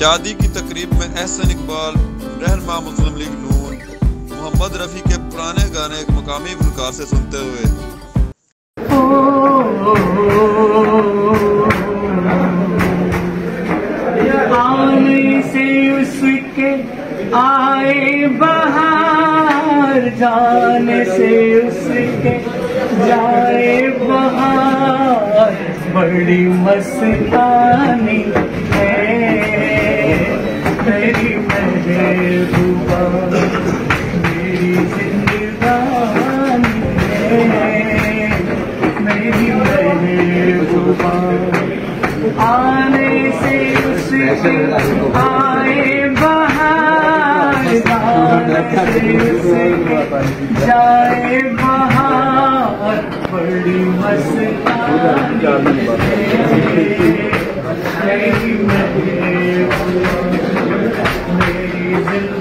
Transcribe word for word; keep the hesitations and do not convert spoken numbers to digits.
शादी की तकरीब में एहसन इकबाल, रहनुमा मुस्लिम लीग नून, मोहम्मद रफ़ी के पुराने गाने एक मकामी फनकार से सुनते हुए। आने से उसके आए बहार, जाने से उसके जाए बहार, बड़ी मस्तानी है मेरी महबूबा, मेरी जिंदगानी है मेरी महबूबा। आने से उसके आए बहार, जाने से उसके जाए बहार, बड़ी मस्तानी है मेरी महबूबा, मेरी